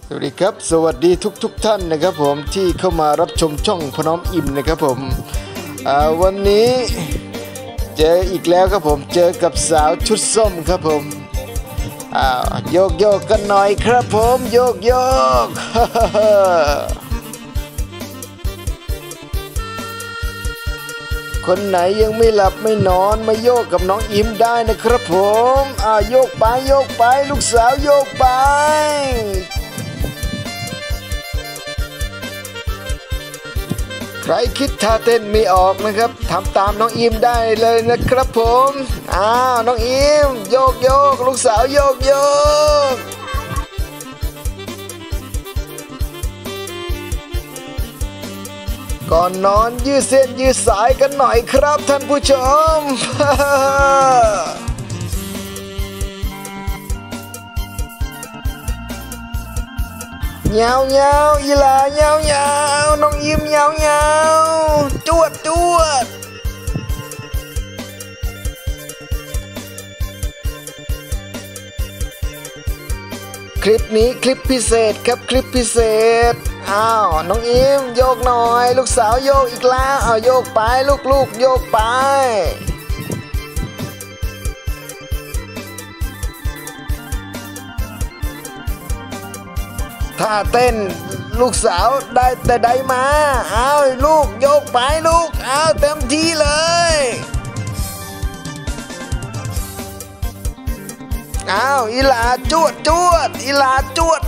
สวัสดีครับสวัสดีทุกท่านนะครับผมที่เข้ามารับชมช่องพน้อมอิ่มนะครับผมวันนี้เจออีกแล้วครับผมเจอกับสาวชุดส้มครับผมโยกกันหน่อยครับผมโยก คนไหนยังไม่หลับไม่นอนมาโยกกับน้องอิ่มได้นะครับผมโยกไปลูกสาวโยกไปใครคิดท่าเต้นไม่ออกนะครับทำตามน้องอิมได้เลยนะครับผมน้องอิมโยกลูกสาวโยกก่อนนอนยืดเส้นยืดสายกันหน่อยครับท่านผู้ชม เงาอีหลาเงาน้องยิ้มเงาจวดคลิปนี้คลิปพิเศษครับคลิปพิเศษน้องยิ้มโยกหน่อยลูกสาวโยกอีกแล้วโยกไปลูกโยกไปถ้าเต้นลูกสาวได้แต่ใดมาลูกโยกไปลูกเต็มที่เลยอีหลาจวดอีหลาจวด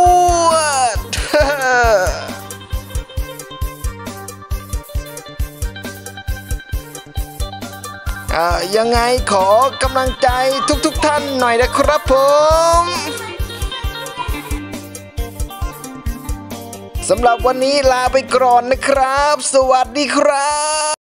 ยังไงขอกำลังใจทุกท่านหน่อยนะครับผมสำหรับวันนี้ลาไปก่อนนะครับสวัสดีครับ